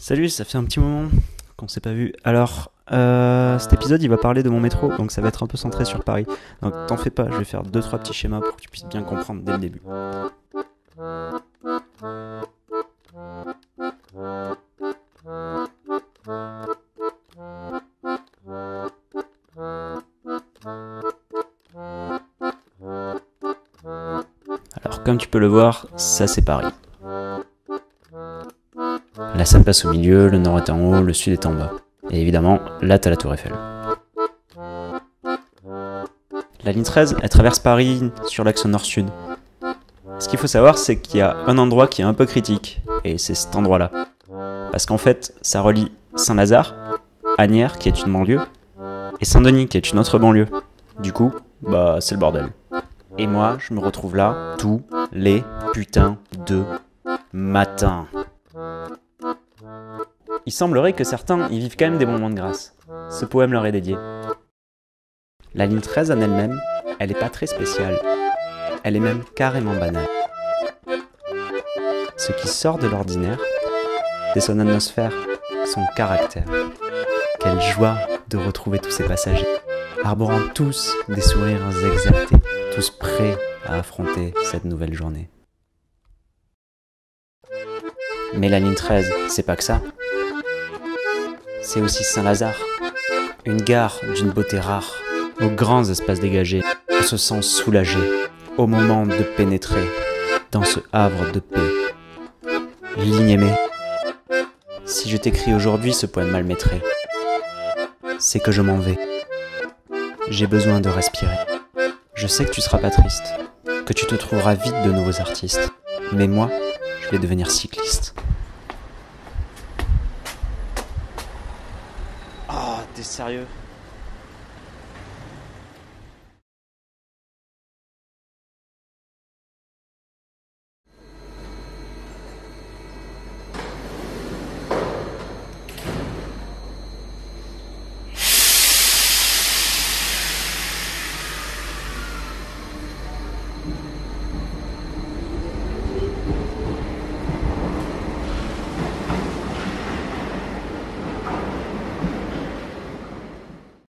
Salut, ça fait un petit moment qu'on s'est pas vu. Alors, cet épisode il va parler de mon métro, donc ça va être un peu centré sur Paris. Donc t'en fais pas, je vais faire 2-3 petits schémas pour que tu puisses bien comprendre dès le début. Alors comme tu peux le voir, ça c'est Paris. La Seine passe au milieu, le nord est en haut, le sud est en bas. Et évidemment, là t'as la Tour Eiffel. La ligne 13, elle traverse Paris sur l'axe nord-sud. Ce qu'il faut savoir, c'est qu'il y a un endroit qui est un peu critique, et c'est cet endroit-là. Parce qu'en fait, ça relie Saint-Lazare, Asnières, qui est une banlieue, et Saint-Denis, qui est une autre banlieue. Du coup, c'est le bordel. Et moi, je me retrouve là tous les putains de matins. Il semblerait que certains y vivent quand même des moments de grâce. Ce poème leur est dédié. La ligne 13 en elle-même, elle est pas très spéciale. Elle est même carrément banale. Ce qui sort de l'ordinaire, c'est son atmosphère, son caractère. Quelle joie de retrouver tous ces passagers, arborant tous des sourires exaltés, tous prêts à affronter cette nouvelle journée. Mais la ligne 13, c'est pas que ça. C'est aussi Saint-Lazare, une gare d'une beauté rare, aux grands espaces dégagés. On se sent soulagé au moment de pénétrer dans ce havre de paix. Ligne aimée, si je t'écris aujourd'hui ce poème mal maîtré, c'est que je m'en vais. J'ai besoin de respirer. Je sais que tu seras pas triste, que tu te trouveras vite de nouveaux artistes. Mais moi, je vais devenir cycliste. Oh, t'es sérieux ?